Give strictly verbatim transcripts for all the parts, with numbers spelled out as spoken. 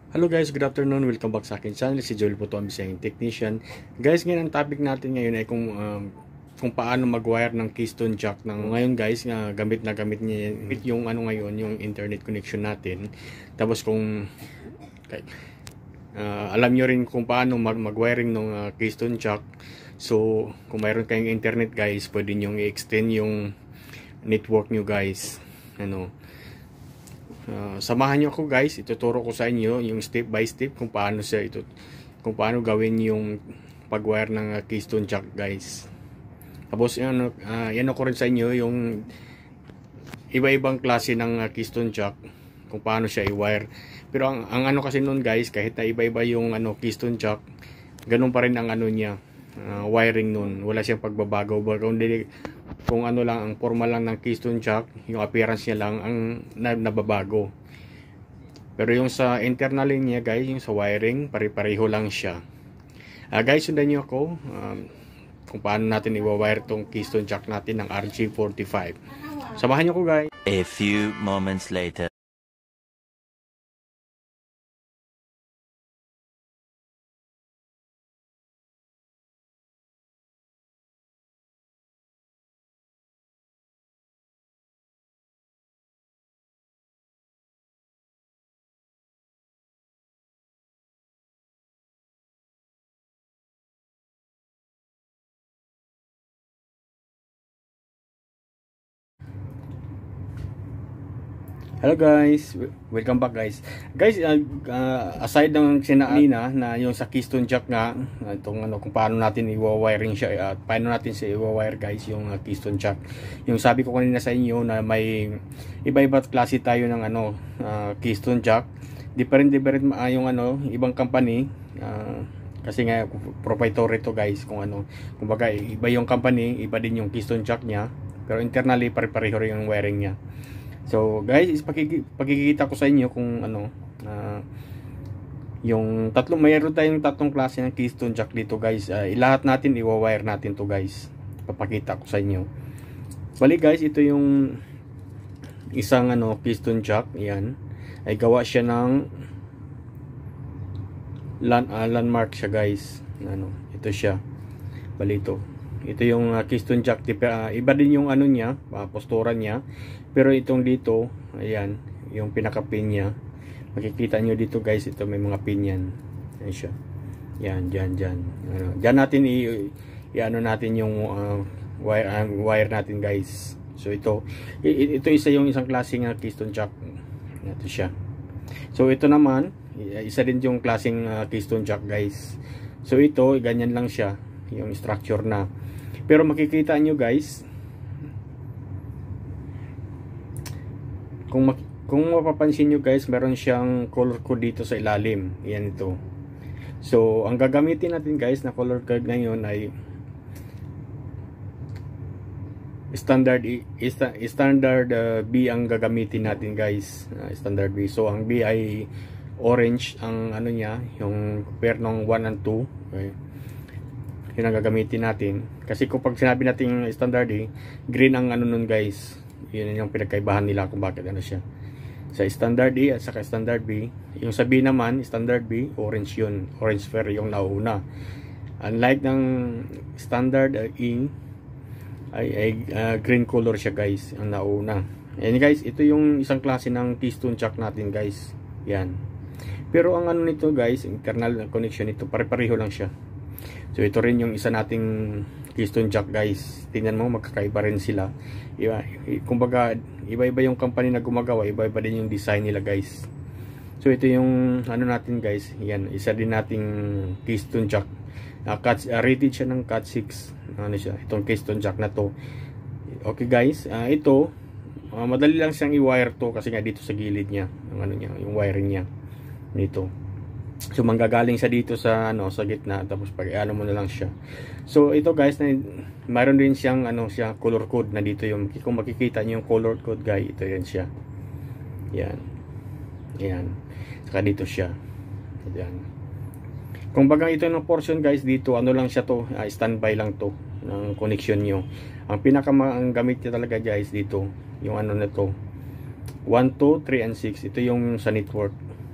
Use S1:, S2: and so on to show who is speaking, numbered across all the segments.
S1: Hello guys, good afternoon. Welcome back sa akin channel. Si Joel po to, ang Bisayang Technician. Guys, ngayon ang topic natin ngayon ay kung um, kung paano mag-wire ng Keystone Jack ng ngayon guys, uh, gamit na gamit niya yung ano ngayon, yung internet connection natin. Tapos kung okay, uh, alam niyo rin kung paano mag-wiring ng uh, Keystone Jack. So, kung mayroon kayong internet guys, pwede niyo i-extend yung network niyo guys. Ano? Uh, samahan nyo ako guys, ituturo ko sa inyo yung step by step kung paano siya ito, kung paano gawin yung pag-wire ng uh, Keystone Jack guys. Tapos yan, uh, yan ako rin sa inyo yung iba-ibang klase ng uh, Keystone Jack, kung paano siya i-wire. Pero ang, ang ano kasi nun guys, kahit na iba-iba yung ano Keystone Jack, ganun pa rin ang ano niya, uh, wiring nun, wala siyang pagbabago. Kundi kung ano lang, ang forma lang ng Keystone Jack, yung appearance niya lang ang nababago. Pero yung sa internal niya guys, yung sa wiring, pare-pareho lang siya. Uh, guys, sundan nyo ako um, kung paano natin i-wire tong Keystone Jack natin ng R J forty-five. Samahan nyo ko guys.
S2: A few moments later.
S1: Hello guys, welcome back guys. Guys, uh, uh, aside ng sinaanina na yung sa Keystone Jack nga, uh, itong ano kung paano natin i-wiring siya, at uh, paano natin siya i-wire guys yung uh, Keystone Jack. Yung sabi ko kanina sa inyo na may iba-iba't klase tayo ng ano uh, Keystone Jack. Different different uh, yung ano ibang company, uh, kasi nga proprietary to guys, kung ano, kumbaga iba yung company, iba din yung Keystone Jack niya, pero internally pare-pareho rin yung wiring niya. So guys, is pagkikita ko sa inyo kung ano uh, yung tatlong, mayroon tayong tatlong klase ng Keystone Jack dito guys. Uh, lahat natin i-wire natin to guys. Papakita ko sa inyo. Bali guys, ito yung isang ano Keystone Jack. Yan. Ay gawa siya ng land, uh, landmark siya guys. Ano, ito siya. Bali ito. Ito yung uh, Keystone Jack. Uh, iba din yung ano niya, uh, postura niya. Pero itong dito, ayan, yung pinaka-pin niya. Makikita nyo dito guys, ito may mga pin yan. Ayan siya. Yan, dyan, dyan. Ano, dyan natin i, i ano natin yung uh, wire, uh, wire natin guys. So ito, i, ito isa yung isang klaseng uh, Keystone Jack. Ito siya. So ito naman, isa din yung klaseng uh, Keystone Jack guys. So ito, ganyan lang siya, yung structure na. Pero makikita nyo guys, Kung, kung mapapansin nyo guys, meron siyang color code dito sa ilalim. Yan ito. So, ang gagamitin natin guys na color code ngayon ay standard standard uh, B ang gagamitin natin guys. Uh, standard B. So, ang B ay orange ang ano niya, yung pair ng one and two. Okay. Yun ang gagamitin natin. Kasi kung pag sinabi natin standard A, green ang ano nun guys. Yun yung pinagkaibahan nila kung bakit ano siya. Sa standard A at saka standard B, yung sa B naman, standard B, orange yun. Orange sphere yung nauna. Unlike ng standard uh, E, ay, ay uh, green color siya guys, ang nauna. And guys, ito yung isang klase ng Keystone Jack natin guys. Yan. Pero ang ano nito guys, internal connection nito, pare-pareho lang siya. So ito rin yung isa nating Keystone Jack guys. Tingnan mo, magkakaiba rin sila. Iba, kumbaga, iba-iba yung company na gumagawa, iba-iba din yung design nila guys. So ito yung ano natin guys. Yan, isa din nating Keystone Jack. Uh, cut, uh, rated siya ng cat six. Ano siya, itong Keystone Jack na to. Okay guys, uh, ito uh, madali lang siyang i-wire to kasi nga dito sa gilid niya, yung ano niya, yung wiring niya dito. So manggagaling siya dito sa ano sa gitna, tapos pag ano mo na lang siya. So ito guys, na mayroon din siyang ano siya color code na dito, yung kung makikita niyo yung color code guys, ito yan siya. Yan. Yan. Saka dito siya. Yan. Kung bagang ito ng portion guys dito, ano lang siya to, uh, standby lang to ng connection niyo. Ang pinaka ang gamit niya talaga guys dito, yung ano na to, one, two, three and six. Ito yung sa network.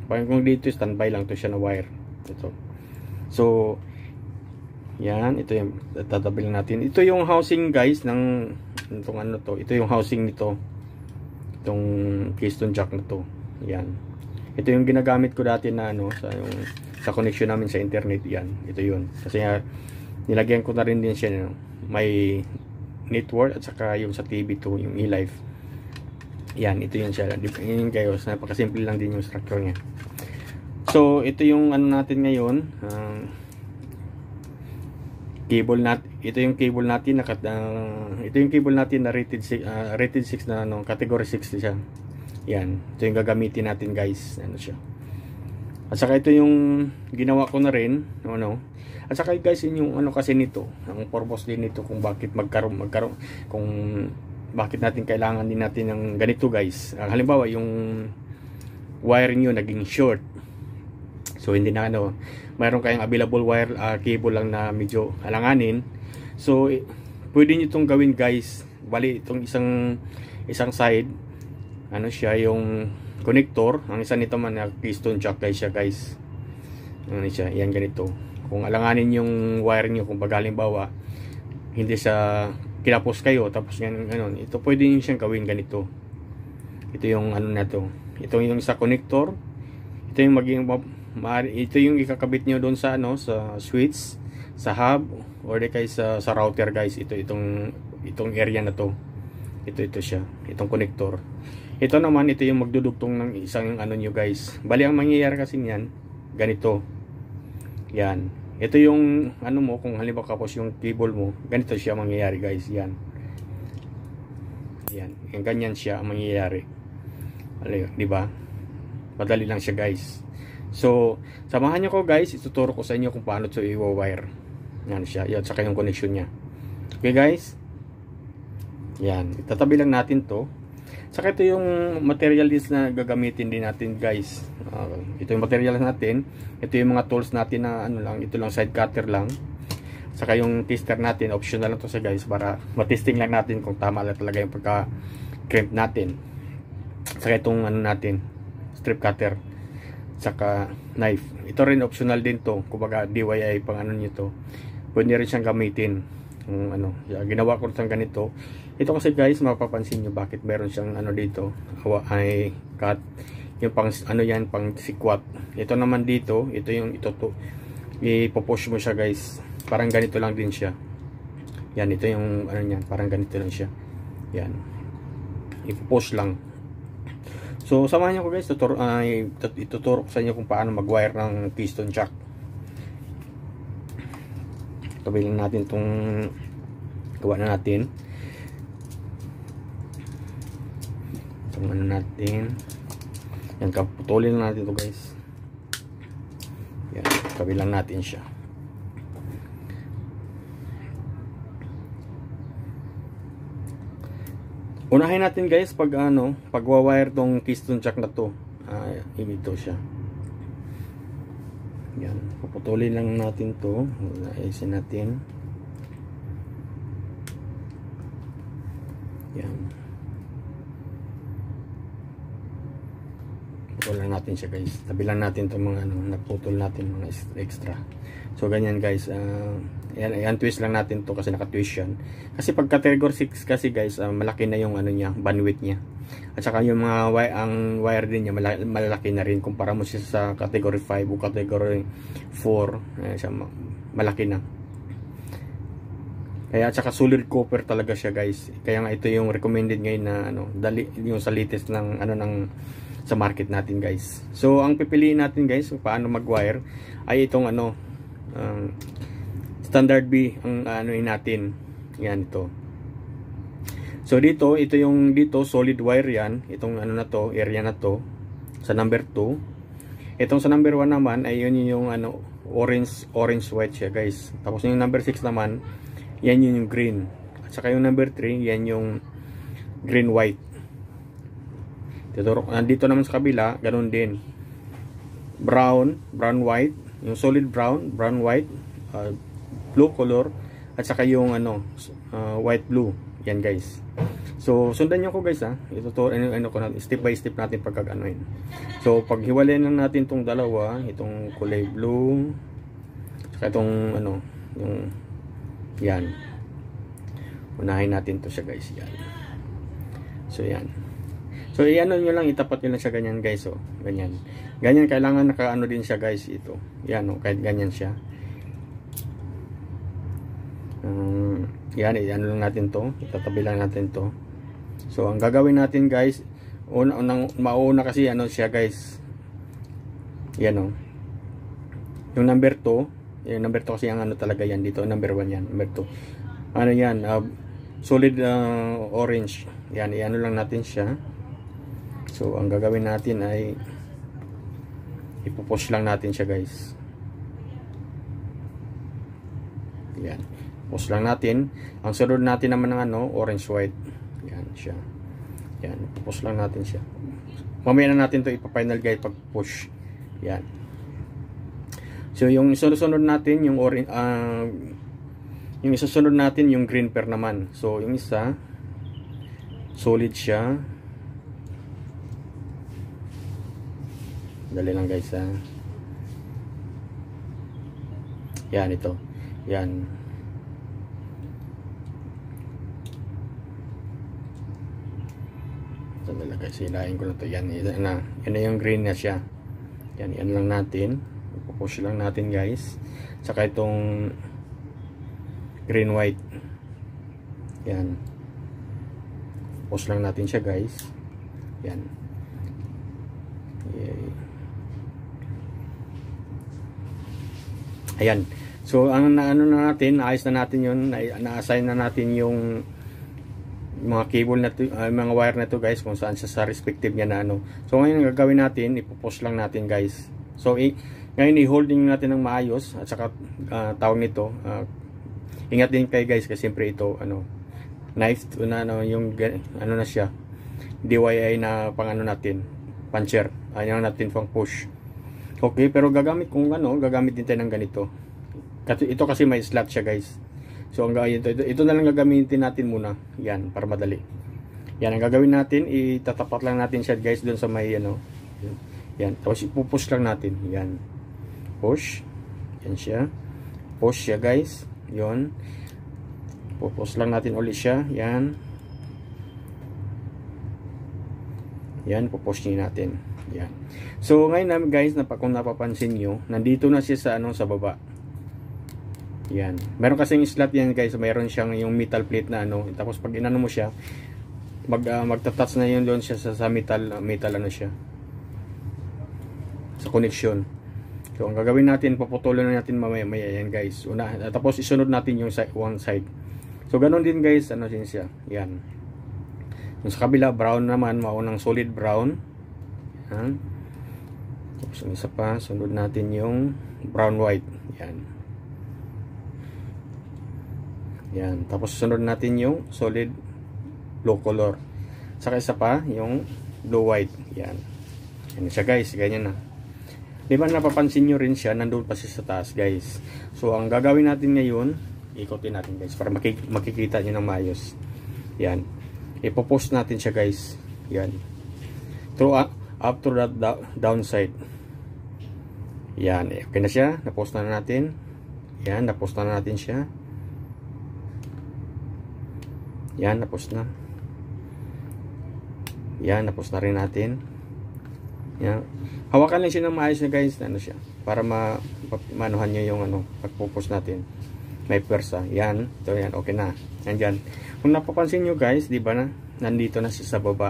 S1: Pag kung dito standby lang to siya na wire. Ito. So yan, ito yung tatabi lang natin. Ito yung housing guys ng itong ano to. Ito yung housing nito. Itong keystone jack na to. Yan. Ito yung ginagamit ko dati na ano sa yung sa connection namin sa internet. Yan. Ito yun. Kasi nga nilagyan ko na rin din siya, no? May network at saka yung sa T V to, yung e-life. Yan, ito yun siya. Yun kayo, napakasimple lang din yung structure niya. So, ito yung ano natin ngayon. Uh, cable nat ito yung cable natin na uh, ito yung cable natin na rated six, uh, rated six na ano, category six siya. Yan, ito yung gagamitin natin guys. Ano siya. At saka ito yung ginawa ko na rin, ano. At saka guys, yun yung ano kasi nito, ang purpose din nito kung bakit magkaroon magkaroon kung bakit natin kailangan din natin ng ganito guys. Uh, halimbawa yung wire niyo naging short. So hindi na ano, mayroon kayong available wire uh, cable lang na medyo alanganin. So eh, pwede niyo itong gawin guys. Bali itong isang isang side ano siya yung connector, ang isa nito man na keystone jack guys siya guys. Ano siya, yan ganito. Kung alanganin yung wire niyo kung halimbawa hindi sa kinapos kayo tapos yan ano, ito pwede niyo siyang gawin ganito. Ito yung ano na to. Ito yung sa connector. Ito yung maging ito yung ikakabit niyo doon sa ano sa switch, sa hub or di kay sa sa router guys. Ito itong itong area na to. Ito ito siya, itong connector. Ito naman ito yung magdudugtong ng isang ano niyo guys. Bali ang mangyayari kasi niyan ganito. Yan. Ito yung ano mo kung halimbawa kapos yung cable mo, ganito siya mangyayari guys. Yan. Yan. Yan ganyan siya ang mangyayari. Di ba? Madali lang siya guys. So, samahan niyo ko guys, ituturo ko sa inyo kung paano ito i-wire. Yan siya. Yan, saka yung connection niya. Okay guys? Yan. Itatabi lang natin to. Saka ito yung materials na gagamitin din natin guys. Uh, ito yung materials natin. Ito yung mga tools natin na ano lang. Ito lang side cutter lang. Saka yung tester natin. Optional lang to sa guys. Para matesting lang natin kung tama lang talaga yung pagka-crimp natin. Saka itong ano natin. Strip cutter. Saka knife. Ito rin optional din to. Kumbaga D I Y pang ano nyo to. Pwede rin siyang gamitin. Yung ano. Ginawa ko rin ganito. Ito kasi guys, mapapansin nyo bakit meron siyang ano dito, ay cut, yung pang ano yan, pang sikwat. Ito naman dito, ito yung ito to, ipopush mo siya guys, parang ganito lang din siya. Yan, ito yung ano yan, parang ganito lang siya. Yan, ipopush lang. So samahan nyo ko guys, tuturo, ay, ituturo ko sa inyo kung paano mag-wire ng keystone jack. Tabihin natin itong gawa na natin. Itong ano natin. Yan, kaputulin na natin ito guys. Yan, kabilang natin siya. Unahin natin guys pag ano, pagwa-wire tong keystone jack na to. Ah, ito siya. Yan, puputulin lang natin to. Ayusin natin. Yan. Putol lang natin siya guys. Tabilan natin itong mga ano, naputol natin mga extra. So ganyan guys. Uh, yan, yan twist lang natin to kasi naka-twist yan. Kasi pag category six kasi guys, uh, malaki na yung ano niya, bandwidth niya. At saka yung mga wire, ang wire din niya malaki, malaki na rin kumpara mo siya sa category five o category four. Eh, siya, malaki na. Kaya at saka solid copper talaga siya guys. Kaya nga ito yung recommended ngayon na ano, dali, yung sa latest ng ano ng sa market natin guys. So ang pipiliin natin guys kung paano mag-wire ay itong ano um, standard B ang ano natin. Yan ito. So dito, ito yung dito solid wire yan. Itong ano na to, area na to sa number two. Itong sa number one naman ay yun yung ano orange orange white siya guys. Tapos yung number six naman yan yun yung green. At saka yung number three yan yung green white. Dito, nandito naman sa kabila, ganun din. Brown, brown white, yung solid brown, brown white, uh, blue color, at saka yung ano, uh, white blue. Yan guys. So sundan nyo ko guys ha. Ito to ano, ano ko natin, step by step natin pagkaganoin. So pag hiwalayin lang natin tong dalawa, itong kulay blue, saka itong ano, yung yan. Unahin natin to siya guys, yan. So yan. So iano nyo lang, itapat nyo lang siya ganyan guys, oh. Ganyan. Ganyan, kailangan nakaano din siya guys, ito. Yan, oh, kahit ganyan siya. Um, yan, iano lang natin to. Itatabi lang natin to. So ang gagawin natin guys, una, unang, mauna kasi ano siya guys. Yan, oh. Yung number two, yung number two kasi ang ano talaga yan dito, number one yan, number two. Ano yan, uh, solid uh, orange. Yan, iano lang natin siya. So ang gagawin natin ay ipo-push lang natin siya guys. Yan, push lang natin. Ang sunod natin naman ng ano, orange white. Yan siya. Yan, push lang natin siya. Mamaya na natin to ipa-final guide pag push. Yan. So yung sunod-sunod natin yung orange, uh, yung isusunod natin yung green pair naman. So yung isa solid siya. Dali lang guys ha. Yan ito. Yan. Sandali lang guys. Hilahin ko na ito. Yan. Yan na. Yan na yung green na siya. Yan. Yan lang natin. Pupush lang natin guys. Saka itong green white. Yan. Push lang natin siya guys. Yan. Yay. Ayan. So ang naano na natin, ayos na natin 'yon, na-assign na natin yung mga cable na to, uh, mga wire na to guys, kung saan siya sa respective niya na ano. So ngayon ang gagawin natin, ipo-post lang natin guys. So i ngayon i-holding natin ng maayos at saka uh, tawag nito, uh, ingat din kayo guys kasi siyempre ito ano, knife na ano yung ano na siya, D I Y na pang ano natin, puncher. Ayaw natin pang push. Okay, pero gagamit kung ano, gagamit din tayo ng ganito. Kasi ito kasi may slot siya guys. So ang ito, ito, ito na lang gagamitin natin muna. Yan, para madali. Yan ang gagawin natin, itatapat lang natin siya guys doon sa may ano. Yan, tapos ipupush lang natin. Yan. Push. Yan siya. Push siya guys. Yon. Pupush lang natin ulit siya. Yan. Yan, pupush niyo natin. Yan. So ngayon namin guys, napa, kung napapansin nyo, nandito na siya sa ano, sa baba. Yan. Meron kasing slot yan guys, mayroon siyang yung metal plate na ano, tapos pag inano mo siya, mag uh, magta-touch na yun doon siya sa, sa metal, metal ano siya. Sa connection. So ang gagawin natin, paputulan na natin mamaya-maya yan guys. Una, uh, tapos isunod natin yung side, one side. So ganun din guys, ano din siya. Yan. Yung sa kabila, brown naman, maunang solid brown. Yan. Tapos yung isa pa, sunod natin yung brown white. Yan. Yan. Tapos sunod natin yung solid blue color. Saka isa pa, yung blue white. Yan. Yan siya guys, ganyan na. Di ba napapansin nyo rin siya, nandun pa siya sa taas guys. So ang gagawin natin ngayon, ikotin natin guys, para makik makikita nyo ng maayos. Yan. Ipopost natin siya guys. Yan. Through up, up to that downside. Yan. Okay na siya. Napost na natin. Yan. Napost na natin siya. Yan. Napost na. Yan. Napost na rin natin. Yan. Hawakan lang siya ng maayos na guys. Ano siya. Para ma manuhan nyo yung ano, pagpopost natin. May pwersa. Yan. Ito yan. Okay na. Nandyan. Kung napapansin nyo guys, di ba na? Nandito na siya sa baba.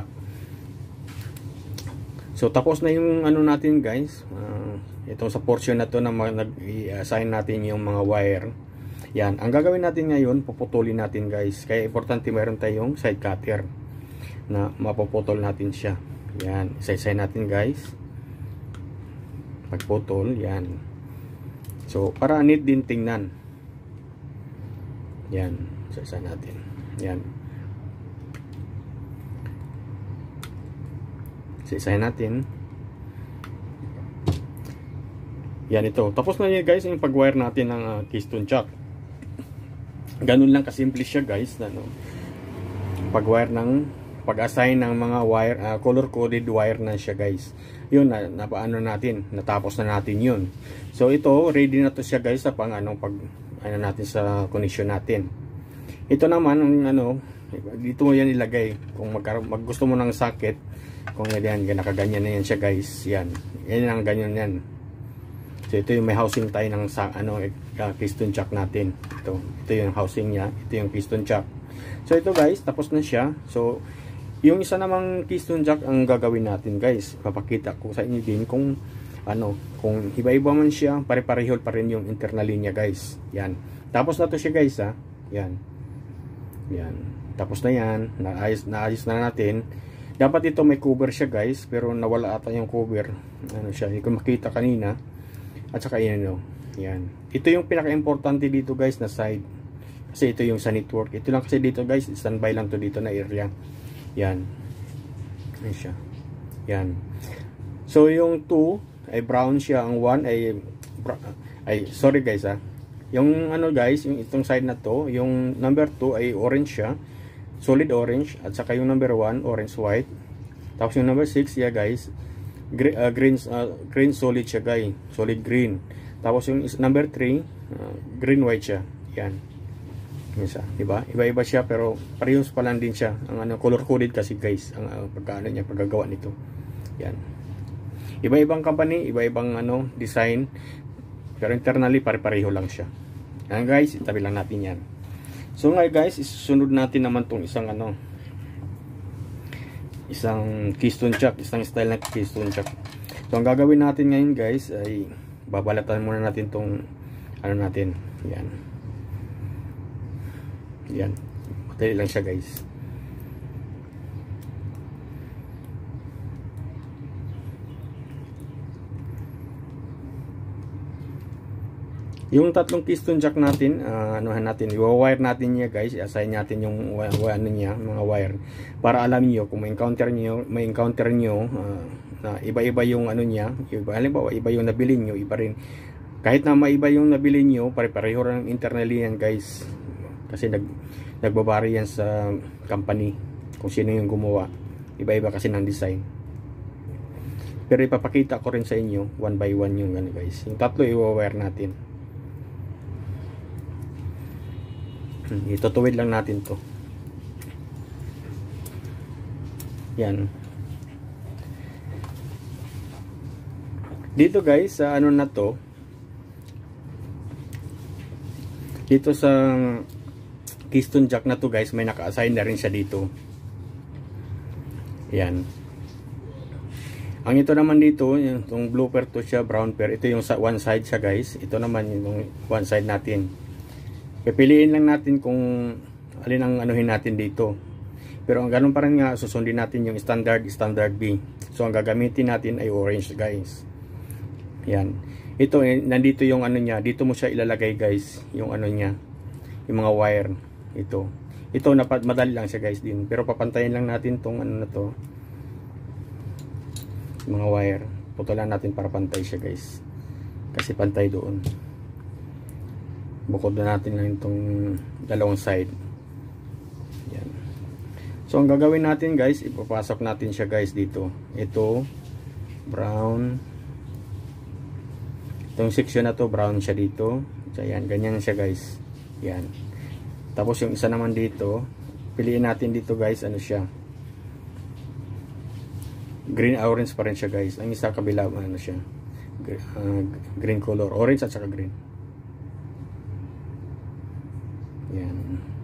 S1: So tapos na yung ano natin guys. Uh, itong sa portion na to na nag-assign natin yung mga wire. Yan. Ang gagawin natin ngayon, puputulin natin guys. Kaya importante mayroon tayong side cutter na mapuputol natin siya. Yan. Isa-isa natin guys. Pagputol. Yan. So para neat din tingnan. Yan. Isa-isa natin. Yan. Isa-isahin natin. Yan ito. Tapos na yun guys yung pag-wire natin ng uh, keystone chuck. Ganun lang kasimple siya guys. Ano? pag-wire ng pag-assign ng mga wire, uh, color-coded wire na siya guys. Yun, na, napaano natin, natapos na natin yun. So ito, ready na to siya guys sa pang ano, pag ano natin sa connection natin. Ito naman, ang ano, dito mo yan ilagay. Kung mag, mag gusto mo ng socket, kung yan, nakaganyan na yan siya guys. Yan, yan ang ganyan yan. So ito yung may housing tayo ng sa, ano, uh, piston chuck natin. Ito, ito yung housing niya, ito yung piston chuck. So ito guys, tapos na siya. So yung isa namang piston jack ang gagawin natin guys. Papakita ko sa inyo din kung ano, kung iba-iba man siya, pare-pareho pa rin yung internal niya guys. Yan. Tapos na to siya guys ha. Yan. Yan. Tapos na yan. Naayos, naayos na natin. Dapat ito may cover siya guys, pero nawala ata yung cover. Ano siya, hindi ko makita kanina. At saka yan o. Yan. Ito yung pinaka-importante dito guys na side. Kasi ito yung sa network. Ito lang kasi dito guys, standby lang to dito na area. Yan. Yan siya. Yan. So yung two ay brown siya, ang one ay ay sorry guys ha. Yung ano guys, yung itong side na to, yung number two ay orange siya. Solid orange, at saka yung number one orange white. Tapos yung number six yeah guys, green uh, green, uh, green solid siya guys, solid green. Tapos yung number three uh, green white siya. Yan. Isa, diba? Iba-iba siya pero parehas pa lang din siya. Ang ano, color coded kasi guys, ang uh, pagkaano niya, paggagawa nito. Yan. Iba-ibang company, iba-ibang ano, design. Pero internally pare-pareho lang siya. Yan guys, itabi lang natin yan. So ngayon guys, isusunod natin naman tong isang ano, isang keystone chuck, isang style na keystone chuck. So ang gagawin natin ngayon guys ay babalatan muna natin tong ano natin. Yan. Yan, madali lang siya guys. Yung tatlong piston jack natin, uh, anuhan natin, i-wire natin niya guys, i-assign natin yung ano niya, mga wire, para alam niyo kung may encounter niyo, may encounter niyo uh, na iba-iba yung ano niya, iba, halimbawa iba yung nabili niyo, iba rin. Kahit na maiba yung nabili niyo, pare-pareho rin internally yan guys. Kasi nag nagbabari yan sa company kung sino yung gumawa, iba-iba kasi ng design. Pero ipapakita ko rin sa inyo one by one yung ano guys. Yung tatlo i-wire natin. hmm, itutuwid lang natin to. Yan. Dito guys sa ano na to, dito sa keystone jack na to guys, may naka-assign na rin siya dito. Yan. Ang ito naman dito, yung blue pair to siya, brown pair. Ito yung one side siya guys. Ito naman yung one side natin. Pipiliin lang natin kung alin ang anuhin natin dito. Pero ang ganun pa rin nga, susundin natin yung standard, standard B. So ang gagamitin natin ay orange guys. Yan. Ito, eh, nandito yung ano niya. Dito mo siya ilalagay guys, yung ano niya, yung mga wire. Ito. Ito, napat, madali lang siya guys din. Pero papantayin lang natin tong ano na to, mga wire. Putulan natin para pantay siya guys. Kasi pantay doon. Bukod na natin lang itong dalawang side. Yan. So ang gagawin natin guys, ipapasok natin siya guys dito. Ito, brown. Itong section na to, brown siya dito. So yan, ganyan siya guys. Yan. Tapos yung isa naman dito, piliin natin dito guys, ano siya, green orange pa rin siya guys. Ang isa kabila, ano siya, uh, green color, orange at saka green. Yan.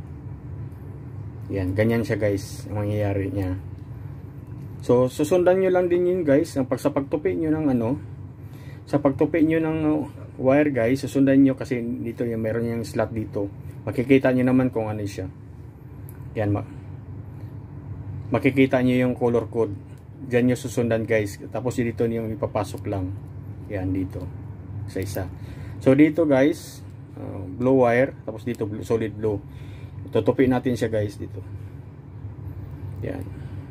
S1: Yan, ganyan siya guys ang mangyayari niya. So susundan nyo lang din yun guys. Ang pag sa pagtupi nyo ng ano, sa pagtupi nyo ng uh, wire guys, susundan nyo kasi dito yung meron yung slot dito. Makikita nyo naman kung ano siya. Yan, ma makikita nyo yung color code. Diyan nyo susundan guys. Tapos dito yung ipapasok lang. Yan dito sa isa. So dito guys, uh, blue wire, tapos dito blue, solid blue. Tutupi natin siya guys dito. Yan.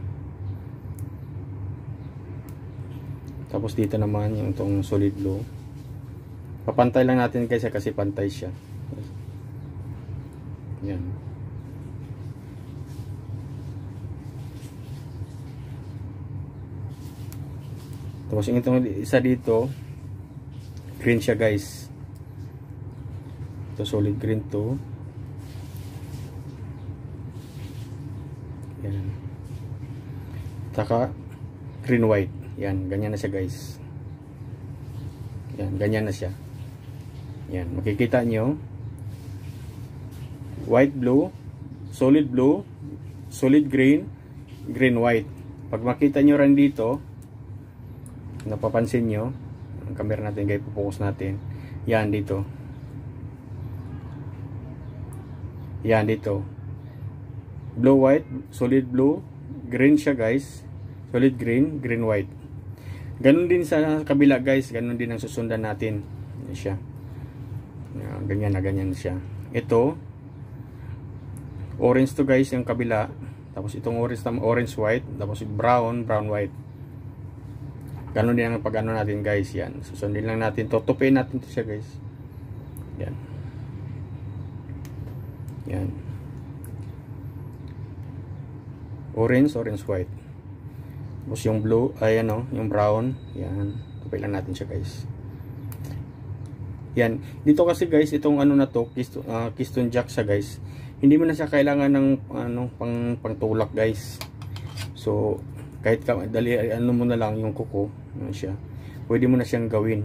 S1: Tapos dito naman yung tong solid blue. Papantay lang natin guys kasi pantay siya. Yan. Tapos yung itong isa dito, green siya guys. Ito solid green to. Yan. Saka green white. Yan, ganyan na siya guys. Yan, ganyan na siya. Yan, makikita nyo. White blue, solid blue, solid green, green white. Pag makita nyo rin dito, napapansin nyo, ang camera natin guys, focus natin. Yan dito. Yan dito. Blue white, solid blue, green siya guys. Solid green, green white. Ganun din sa kabila guys, ganun din ang susundan natin. Yan siya. Yan, ganyan na ganyan siya. Ito orange to guys yung kabila. Tapos itong orange tam orange white, tapos brown, brown white. Ganun din ang pag-ano natin guys, yan. Susundin lang natin, tutupin natin to siya guys. Yan. Yan. Orange, orange white. Tapos yung blue, ay ano, yung brown, yan. Tupin lang natin siya guys. Yan. Dito kasi guys, itong ano na to, keystone, uh, keystone jack siya guys. Hindi mo na siya kailangan ng ano, pang pangtulak guys. So, kahit ka, dali, ano mo na lang yung kuko, ano siya. Pwede mo na siyang gawin.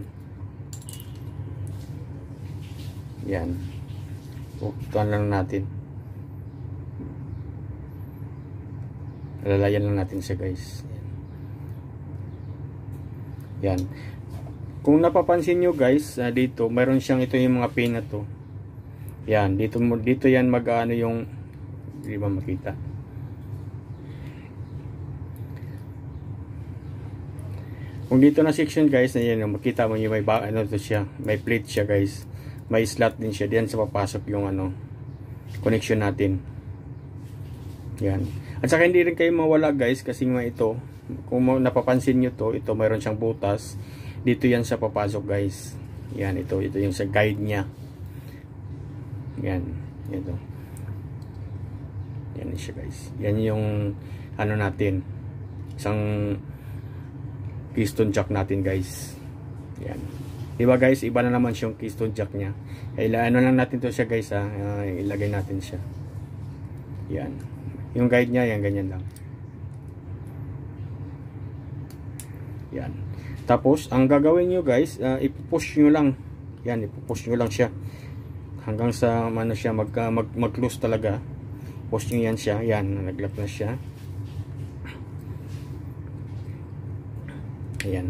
S1: Yan. O, ituan lang natin. Alalayan lang natin siya guys. Yan. Kung napapansin nyo guys, uh, dito, mayroon siyang ito yung mga pin na to. Yan, dito mo dito yan mag-ano yung, hindi ba makita? Kung dito na section guys, na yan, makita mo yung may ano to siya, may plate siya guys. May slot din siya, diyan sa papasok yung ano, connection natin. Yan. At saka hindi rin kayo mawala guys, kasi nga ito, kung napapansin nyo to, ito mayroon siyang butas. Dito yan sa papasok guys. Yan, ito, ito yung sa guide niya. Yan, ito. Yan siya guys. Yan yung ano natin, isang keystone jack natin guys. Yan. Diba guys, iba na naman siyang keystone jack niya. Kaya ano lang natin to siya guys ha. Uh, ilagay natin siya. Yan. Yung guide niya, yan ganyan lang. Yan. Tapos, ang gagawin nyo guys, uh, ipupush nyo lang. Yan, ipupush nyo lang siya. Hanggang sa ano siya mag, uh, mag, mag-close talaga. Push nyo yan siya. Yan, nag-lock na siya. Ayan.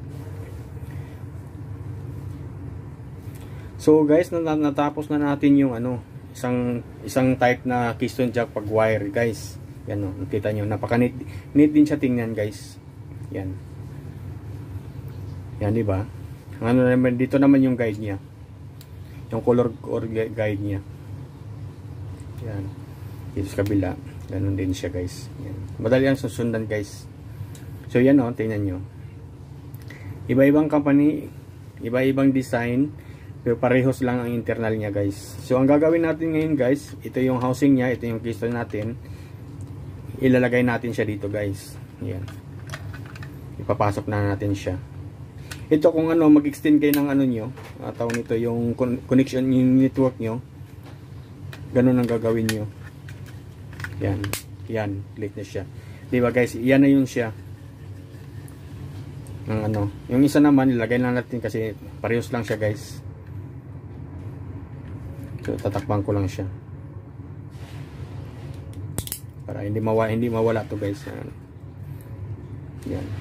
S1: So guys, natapos na natin yung ano, isang isang type na keystone jack pag wire guys. Yan o, nakita nyo, napaka neat, neat din siya tingnan guys. Yan. Yan, di ba? Ano naman dito naman yung guide niya. Yung color or guide niya. Yan. Dito sa kabila, ganun din siya guys. Yan. Madali ang susundan guys. So yan o, tingnan nyo. Iba-ibang company, iba-ibang design, pero parehos lang ang internal niya guys. So ang gagawin natin ngayon guys, ito yung housing niya, ito yung keystone natin. Ilalagay natin siya dito guys. Yan. Ipapasok na natin siya. Ito kung ano, mag-extend kayo ng ano nyo, uh, tawag nito yung connection, yung network nyo. Ganun ang gagawin nyo. Yan. Yan. Click na siya. Diba guys, yan na yung siya. Ng ano. Yung isa naman, ilagay lang natin kasi parehos lang siya guys. So, tatakpan ko lang siya. Para hindi mawala, hindi mawala to guys. Yan.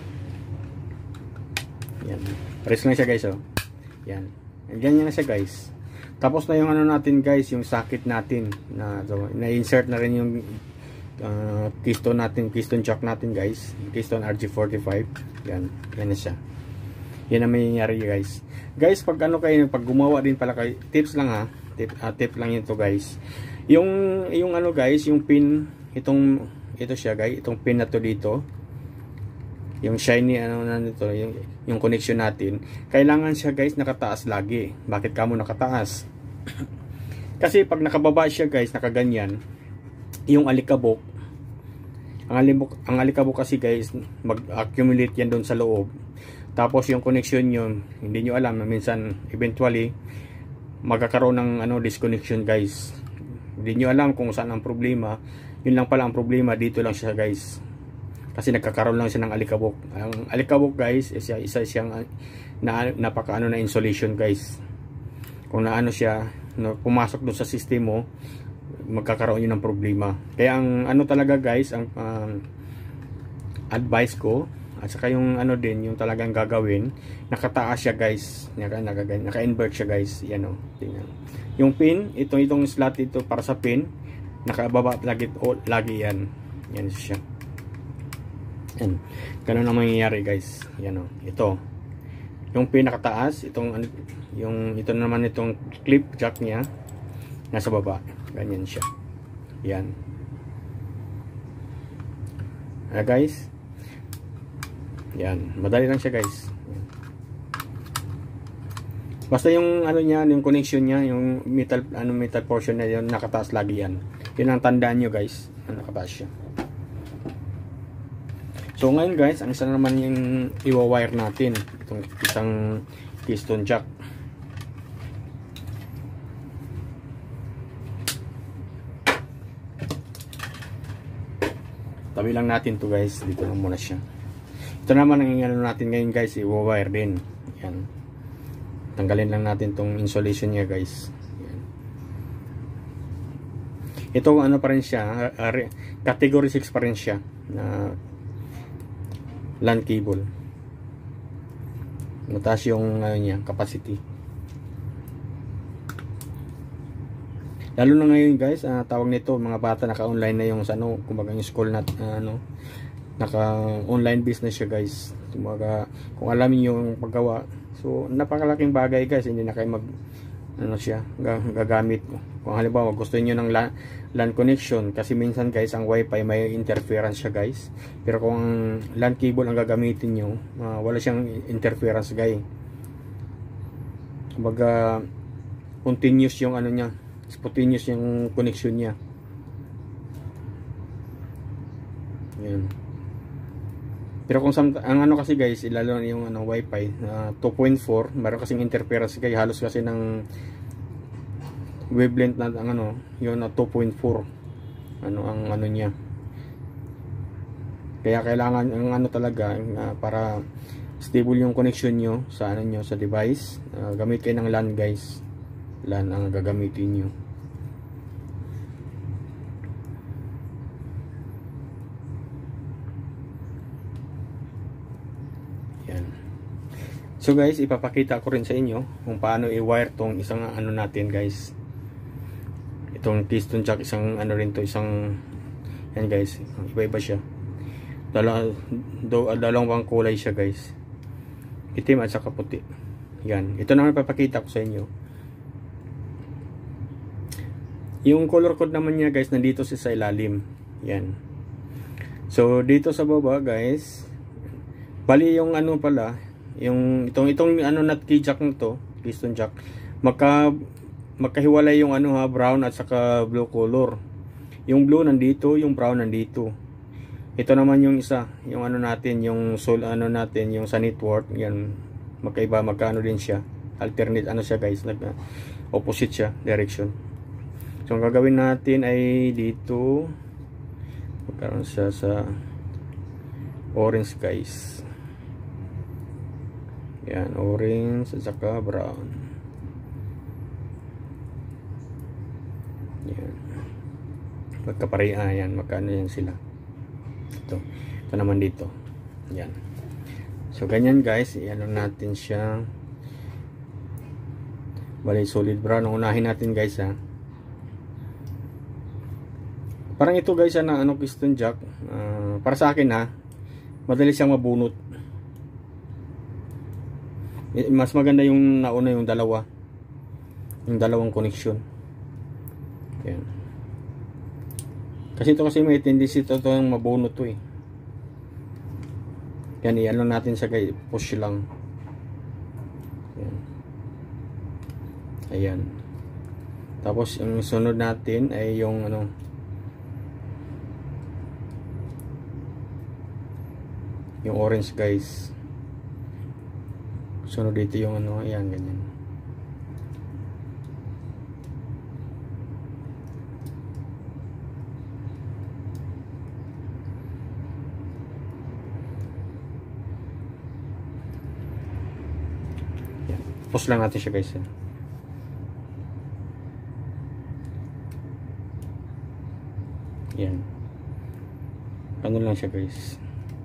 S1: Yan. Press lang siya guys oh. Yan. Ganyan na siya guys. Tapos na yung ano natin guys, yung socket natin na so, na-insert na rin yung uh, keystone natin, keystone jack natin guys. Keystone R G forty-five. Yan. Yan na siya. Yan ang mangyayari guys. Guys, pag ano kayo, pag gumawa din pala kayo, tips lang ha. Tip, uh, tip lang yun to guys. Yung yung ano guys, yung pin, itong ito siya guys, itong pin na to dito. Yung shiny ano na nito, yung, yung connection natin, kailangan siya guys nakataas lagi. Bakit kamo nakataas? Kasi pag nakababa siya guys, nakaganyan, yung alikabok, ang alikabok, ang alikabok kasi guys, mag-accumulate yan doon sa loob. Tapos yung connection nyo, hindi nyo alam na minsan eventually magkakaroon ng ano disconnection guys. Hindi nyo alam kung saan ang problema. Yun lang pala ang problema, dito lang siya guys. Kasi nagkakaroon lang siya ng alikabok. Ang alikabok guys, isa, isa siyang na, napaka ano na insulation guys. Kung naano siya, no, pumasok doon sa system mo, magkakaroon yun ng problema. Kaya ang ano talaga guys, ang um, advice ko, at saka yung ano din, yung talagang gagawin, nakataas siya guys, naka, naka, naka-invert siya guys. Yan o, tingnan. Yung pin, ito, itong slot ito para sa pin, nakababa lagi, oh, lagi yan. Yan siya. Yan. Ganun ang mangyayari guys. Yan o, ito. Yung pin nakataas, itong, yung, ito naman itong clip jack niya, nasa baba. Ganyan siya. Yan. Ah guys. Yan, madali lang siya guys. Basta yung ano niya, yung connection niya, yung metal ano metal portion na yun, nakataas lagi yan. Yun ang tandaan nyo guys, nakataas siya. So ngayon guys, ang isa naman yung i-wire natin, itong isang piston jack. Tabi lang natin to guys, dito lang muna siya. Ito naman ang ano natin ngayon guys, i-wire din. Yan. Tanggalin lang natin tong insulation niya guys. Yan. Ito ano pa rin siya, uh, category six pa rin siya na LAN cable. Mataas yung ano niya, capacity. Lalo na ngayon guys, uh, tawag nito mga bata naka-online na yung ano, kumbaga yung school na uh, ano, naka-online business siya guys. Kumbaga, kung alam niyo yung paggawa, so napakalaking bagay guys, hindi na kayo mag ano siya, gagamit. Kung halimbawa gusto niyo ng LAN, LAN connection, kasi minsan guys ang wifi may interference siya guys. Pero kung LAN cable ang gagamitin niyo, uh, wala siyang interference guys. Kumbaga continuous yung ano niya, spontaneous yung connection niya. Yan. Pero kung some, ang ano kasi guys, lalo na yung ano, wifi uh, two point four, meron kasing interference guys, halos kasi ng wavelength na ang ano, yun na two point four. Ano ang ano niya. Kaya kailangan ang ano talaga uh, para stable yung connection nyo sa ano nyo, sa device, uh, gamit kayo ng LAN guys. LAN ang gagamitin nyo. So guys, ipapakita ko rin sa inyo kung paano i-wire tong isang ano natin guys. Itong piston jack, isang ano rin to, isang yan guys, iba-iba siya. Dala, do, dalawang kulay siya guys. Itim at saka puti. Yan. Ito naman ipapakita ko sa inyo. Yung color code naman niya guys, nandito sa ilalim. Yan. So dito sa baba guys, bali yung ano pala, yung itong itong ano nut key jack nito, piston jack, magka magkahiwalay yung ano ha, brown at saka blue color. Yung blue nandito, yung brown nandito. Ito naman yung isa, yung ano natin, yung sol ano natin, yung sa network, yan magkaiba, magkaano din siya, alternate ano siya guys, nag opposite siya direction. So ang gagawin natin ay dito magkaroon siya sa orange guys. Yan, orange at saka brown. Yan. Magkapareha yan, magkano yan sila. Ito. Ito naman dito. Yan. So ganyan guys, i-ano natin siya. Bali solid brown. Unahin natin guys ha. Parang ito guys na ano, piston jack. Uh, para sa akin ha, madali siyang mabunot. Mas maganda yung nauna, yung dalawa, yung dalawang connection. Yan. Kasi ito kasi may tendency ito, ito yung mabunot to eh. Yan, i-ano natin sa guys, push lang. Yan. Ayan. Tapos yung sunod natin ay yung ano, yung orange guys. Sunod dito yung ano, ayan, ganyan. Yan. Pause lang natin siya guys. Yan. Yan. Ano lang siya guys.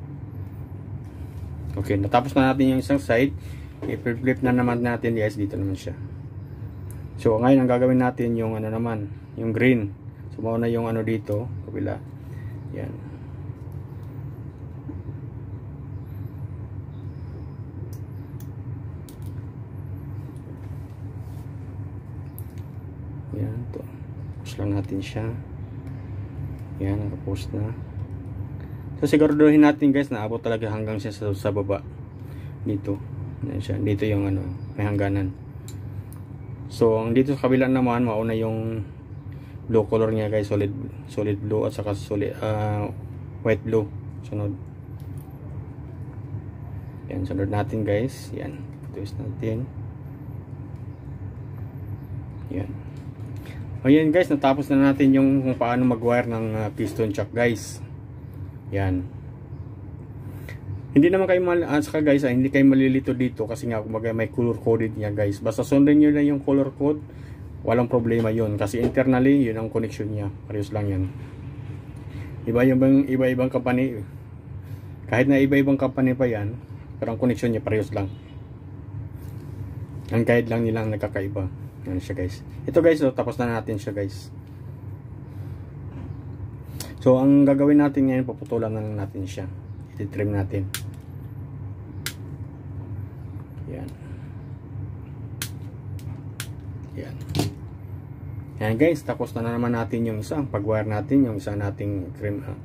S1: Okay, natapos na natin yung isang side. I-flip na naman natin guys, dito naman siya. So ngayon ang gagawin natin yung ano naman, yung green. So mauna yung ano dito, kabila. Yan. Yan to. Push lang natin siya. Yan, naka-post na. So siguraduhin natin guys na abot talaga hanggang siya sa, sa baba. Dito. Yan siya. Dito yung ano, may hangganan. So ang dito sa kabila naman, mauna yung blue color niya guys, solid solid blue at saka solid uh, white blue. Sunod. Yan, sunod natin guys. Yan. Twist natin. Yan. Ayan guys, natapos na natin yung kung paano mag-wire ng uh, piston chuck guys. Yan. Hindi naman kayo mal uh, saka guys, ah, hindi kayo malilito dito kasi nga kumbaga may color coded niya guys. Basta sundin niyo na yung color code, walang problema yon kasi internally yun ang connection niya. Parehas lang yan. Iba-ibang iba-ibang company. Kahit na iba-ibang company pa yan, pero ang connection niya parehas lang. Ang guide lang nila ang nagkakaiba. Yan siya guys. Ito guys, so, tapos na natin siya guys. So ang gagawin natin ngayon, paputulan na lang natin siya. I-trim natin. Yan. Yan. Yan guys, tapos na, na naman natin yung isang pag-wire natin, yung isang nating trim uh,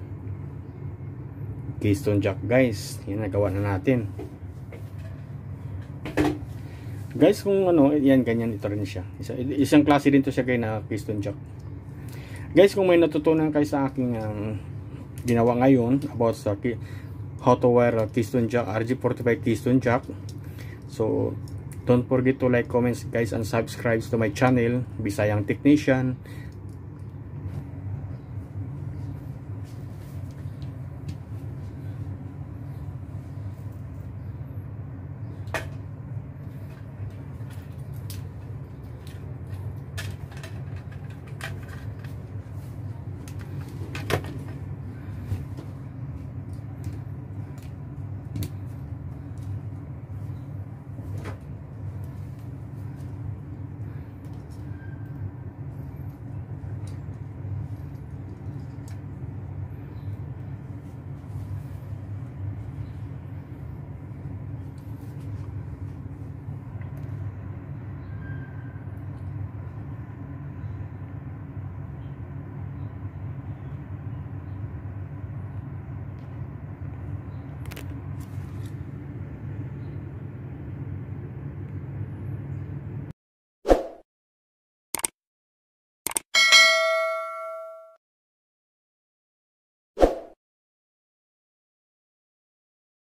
S1: keystone jack guys. Yan, nagawa na natin. Guys, kung ano, yan, ganyan ito rin siya. Isa, isang klase din to siya guys na piston jack. Guys, kung may natutunan kayo sa aking um, ginawa ngayon about sa how to wire a keystone jack, R J forty-five keystone jack. So, don't forget to like, comments guys, and subscribe to my channel, Bisayang Technician.